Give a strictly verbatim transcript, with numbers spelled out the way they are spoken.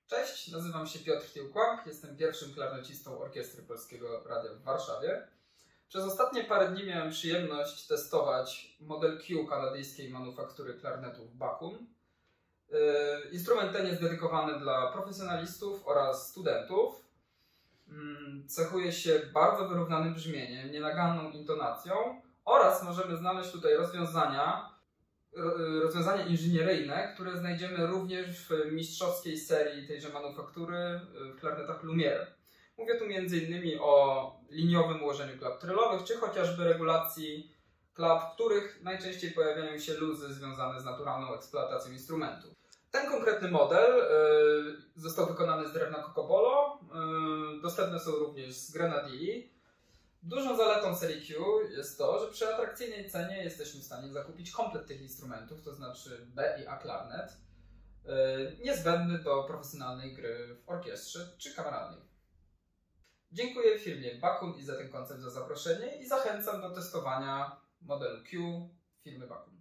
Cześć, nazywam się Piotr Tyłkłak, jestem pierwszym klarnecistą Orkiestry Polskiego Radia w Warszawie. Przez ostatnie parę dni miałem przyjemność testować model Q kanadyjskiej manufaktury klarnetów Bakun. Instrument ten jest dedykowany dla profesjonalistów oraz studentów. Cechuje się bardzo wyrównanym brzmieniem, nienaganną intonacją oraz możemy znaleźć tutaj rozwiązania, rozwiązania inżynieryjne, które znajdziemy również w mistrzowskiej serii tejże manufaktury w klarnetach Lumiere. Mówię tu między innymi o liniowym ułożeniu klap trylowych, czy chociażby regulacji klap, w których najczęściej pojawiają się luzy związane z naturalną eksploatacją instrumentu. Ten konkretny model y, został wykonany z drewna Cocobolo, y, dostępne są również z Grenadilli. Dużą zaletą serii Q jest to, że przy atrakcyjnej cenie jesteśmy w stanie zakupić komplet tych instrumentów, to znaczy B i A klarnet, y, niezbędny do profesjonalnej gry w orkiestrze czy kameralnej. Dziękuję firmie Bakun i za ten koncept za zaproszenie i zachęcam do testowania modelu Q firmy Bakun.